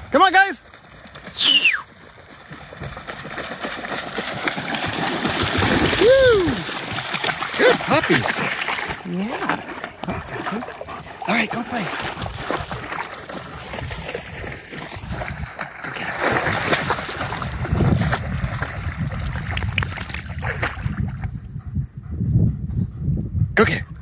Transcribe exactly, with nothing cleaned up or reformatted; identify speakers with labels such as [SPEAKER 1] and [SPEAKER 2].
[SPEAKER 1] Come on, guys. Woo! Good puppies. Yeah. All right, go play. Go get her. Go get her.